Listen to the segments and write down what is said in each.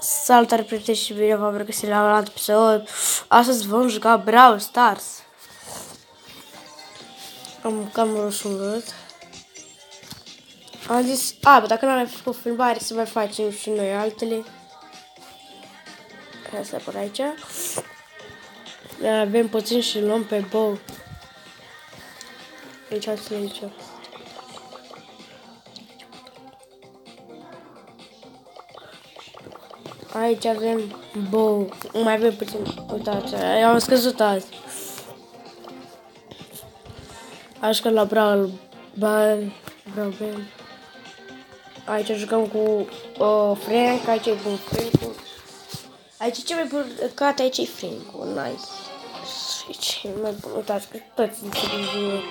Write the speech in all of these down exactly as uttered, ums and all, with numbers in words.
Salutare prieteni și bine v-am regăsit la un alt episod. Astăzi vom juca Brawl Stars. Am cam roșu. Am zis, a, bă, dacă nu am făcut filmare să mai facem și noi altele. Hai să apăr aici. Avem puțin și luăm pe bow. Aici să le aici. Aici avem bow. Mai avem puțin. Uitați, am scăzut azi. Aș că la Brawl Ball. Brawl Ball. Aici jucăm cu uh, Frank. Aici e bun Frank. Aici e cel mai bun cat. Aici e Frank. Nice. Și cel mai bun. Uitați că toți înțelegem.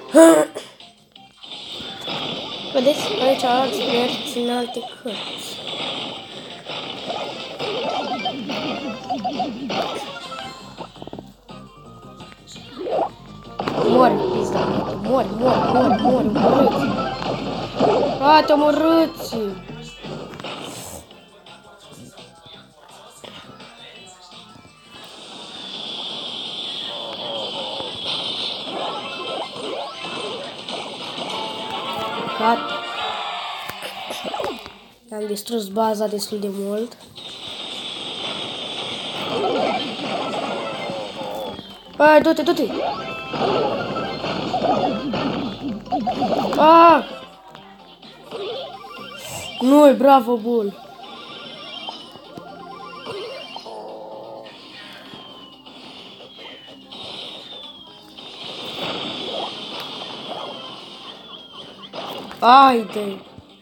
Vedeți? Aici alți mergi în alte cărți. Mori, pizda, mori, mori, mori, mori, omorâți. Frate, omorâți. Frate. Am distrus baza destul de mult. Hai, du-te, du-te! Ah! Nu, bravo, Bull! Haide!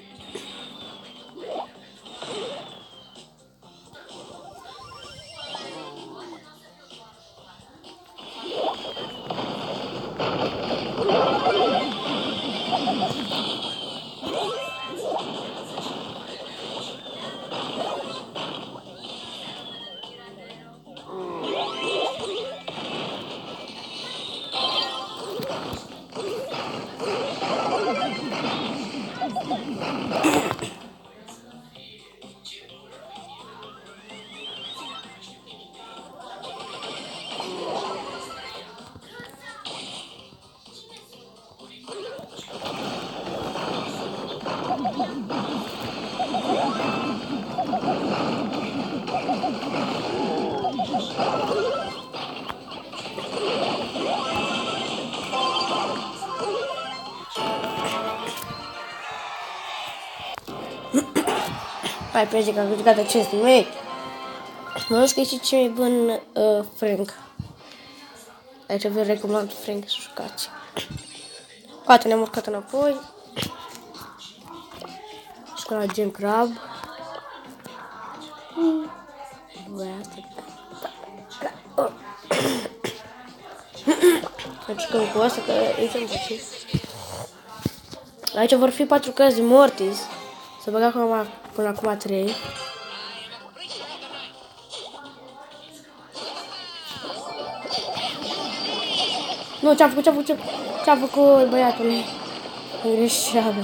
Hai, pe că am jucat acest meci. Mă rog că e și cel mai bun uh, Frank. Aici vă recomand Frank să jucați. Poate ne-am urcat înapoi. Și cu la Gem Crab. Să jucăm cu asta că e cel mai bun. Aici vor fi patru cărți de Mortis. Să băgăm acum, până acum trei. Nu, ce-a făcut, ce-a făcut, ce-a făcut băiatul? Greșeală.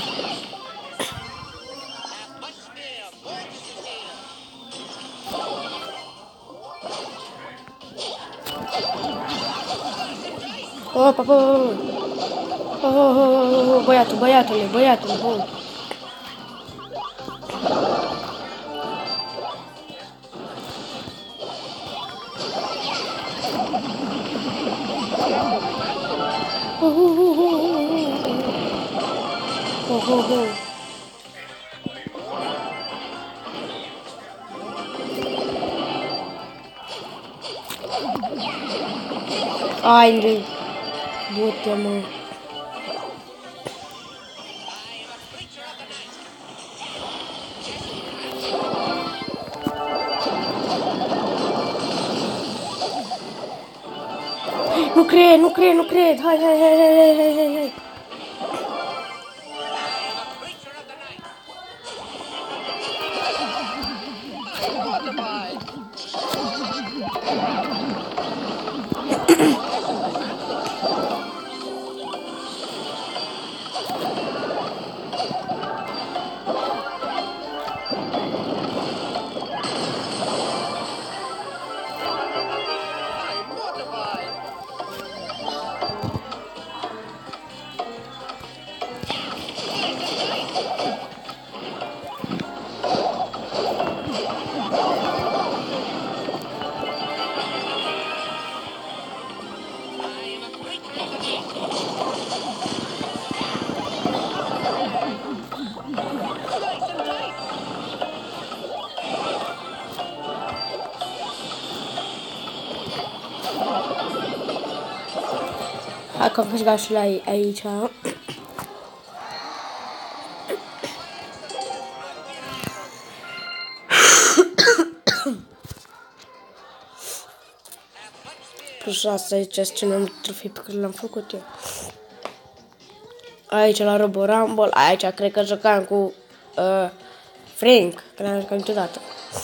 Oh, papa, oh, oh, oh, oh, oh, băiatul, băiatule, băiatul, oh. Oh, oh, oh, oh, oh, oh, oh. Ai, du-te, mă. Nu cred, nu cred, nu cred. Hai, hai, hai, hai, hai, hai, hai. Hai că am câștigat și la aici. Plus asta aici scenul trofei pe care l-am făcut eu. Aici la Robo Rumble, aici cred că jucam cu uh, Frank, că n-am jucat niciodată.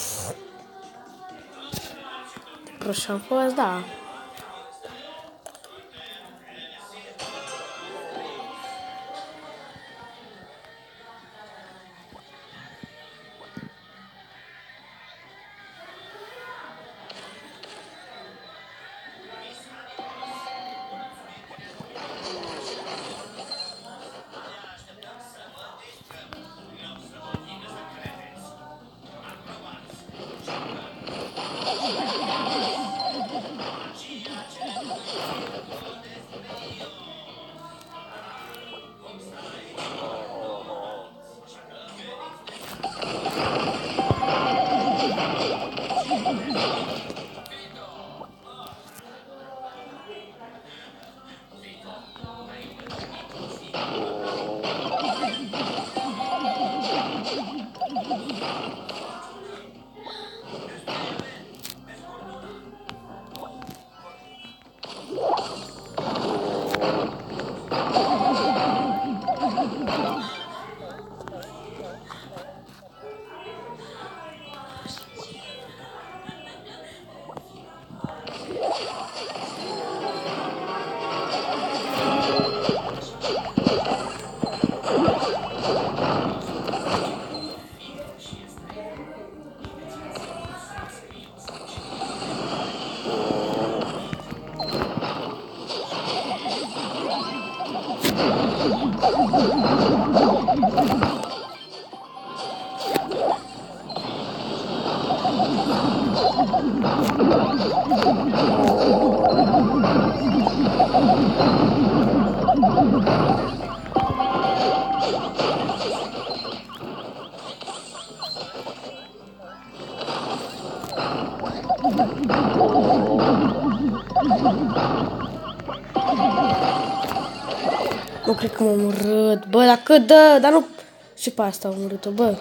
Plus am fost, da. Nu cred că m-a omorât. Bă, dar cât dă? Dar nu... Și pe asta a omorât-o, bă.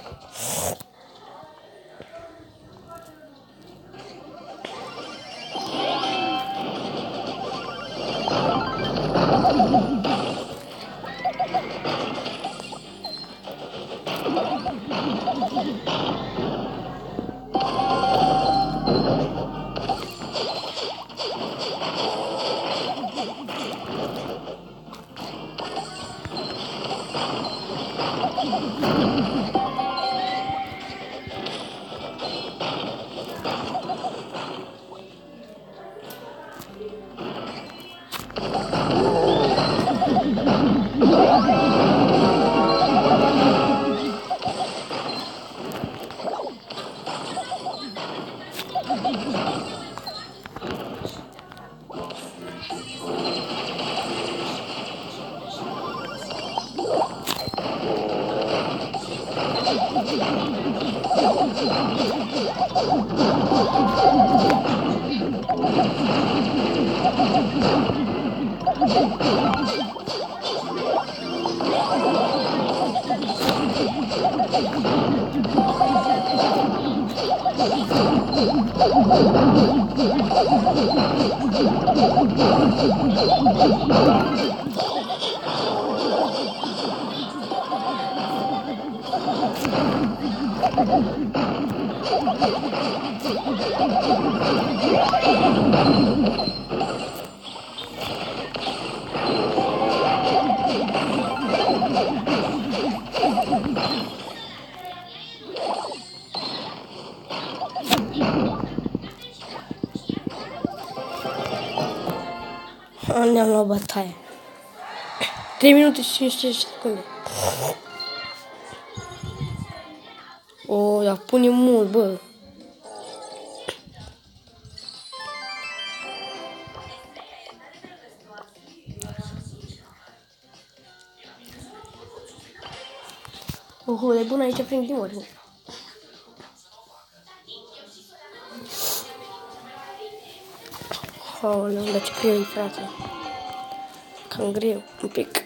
Ne-am luat bătaie. trei minute și cincizeci de secunde. O, dar pune mult, bă. Oho, e bun aici prin dimori. Aoleu, dar ce priori, frate. În greu, un pic.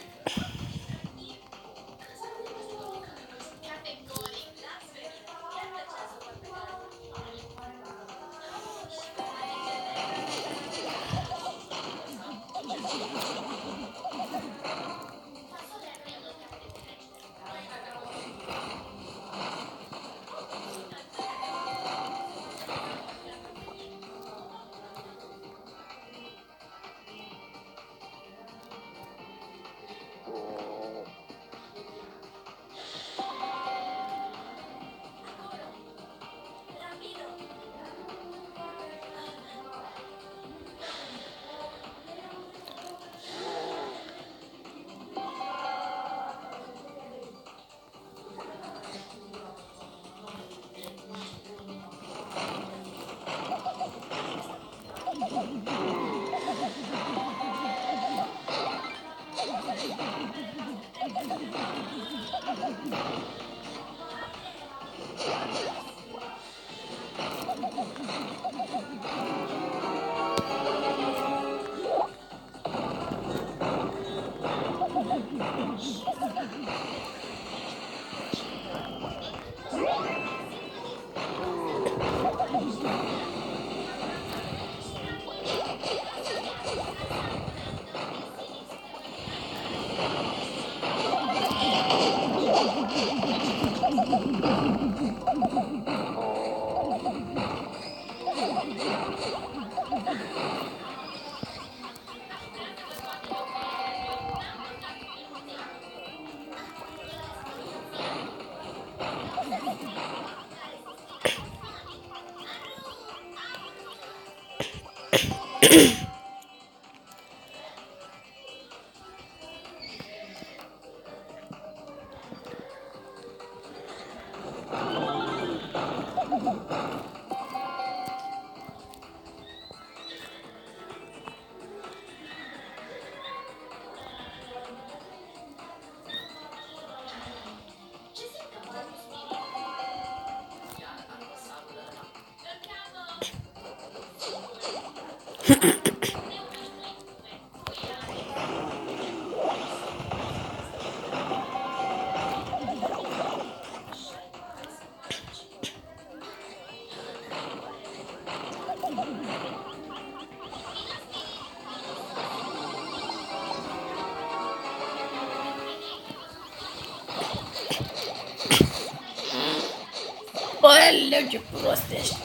Olha ce prost ești.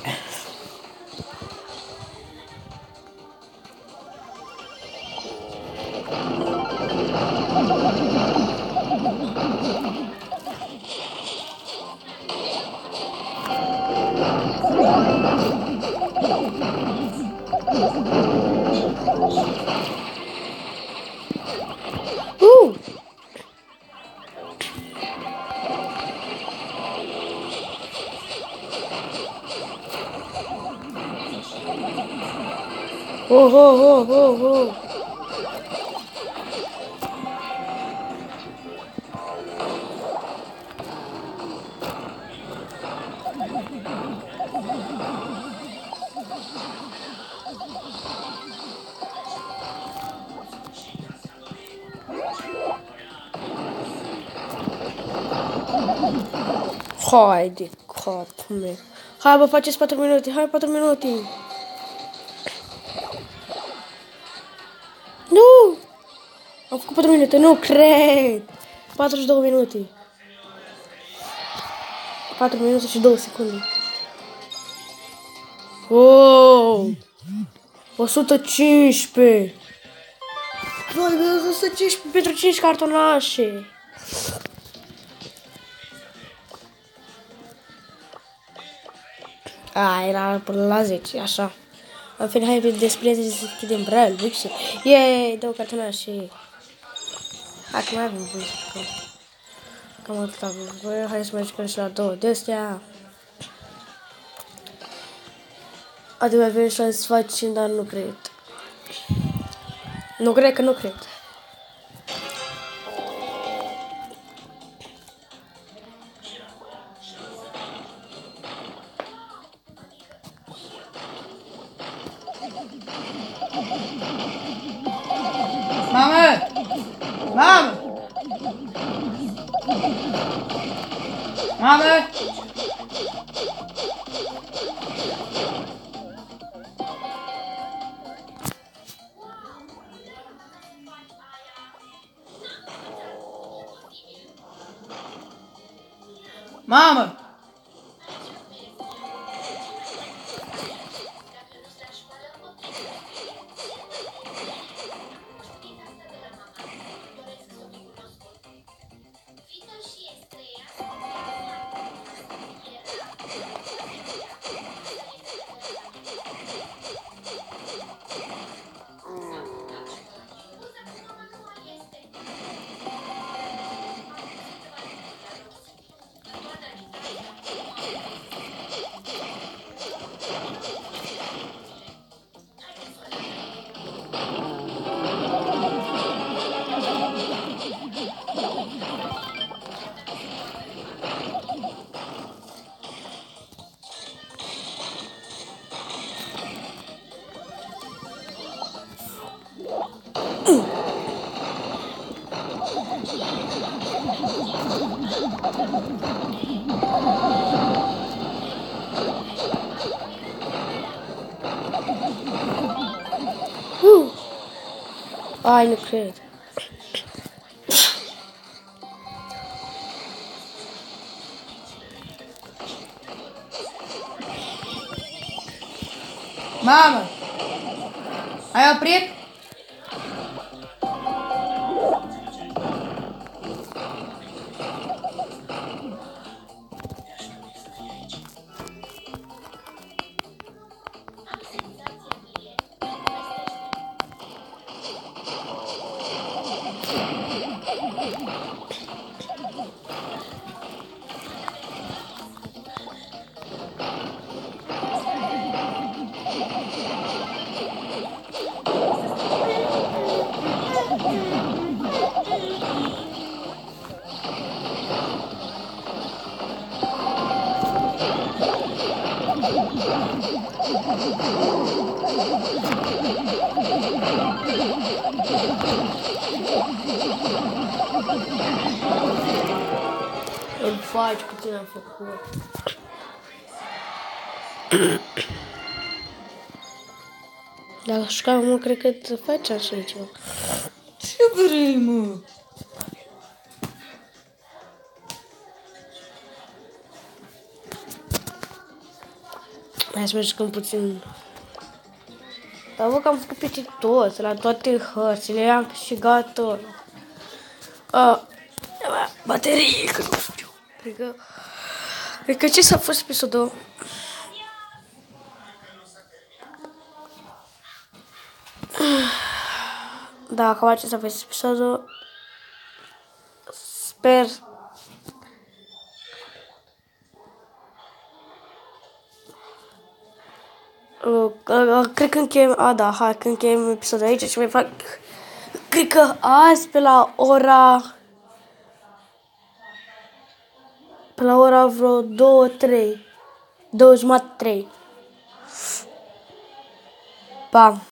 Uh! Oh, oh, oh, oh, oh. Haide, capul meu. Hai, bă, faceți patru minute, hai, patru minute. Nu! Am făcut patru minute, nu cred. patruzeci și două minute. patru minute și două secunde. Wow! o sută cincisprezece. Doamne, o sută cincisprezece pentru cinci cartonașe. A, era până la zece, așa. În fine, hai despre să deschidem Brawl Buxi. Yeee, două cartonașe. Hai că mai avem bun. Cam atât avem voie. Hai să mai jucăm și la două de astea. Adică mai avem șanse să facem, dar nu cred. Nu cred că nu cred. Mamă! Mamă! Mamă! Mamă! Uh. Ai, nu cred. Mamă! Ai oprit? Îl faci cu tine am făcut. Dar așa, mă, cred că te faci așa ceva. Ce vrei, mă? Hai să mai jucăm puțin. Dar văd că am făcut peste tot, la toate hărțile, am câștigat tot. Uh, baterie, că nu știu. Cred că... Cred că ce s-a fost episodul? Da, cam acesta a fost episodul. Sper... Uh, uh, cred că încheiem... A, da, hai, că încheiem episodul aici și mai fac... Cred că azi, pe la ora... Pe la ora vreo două, trei. Două jumătate, trei. Pa!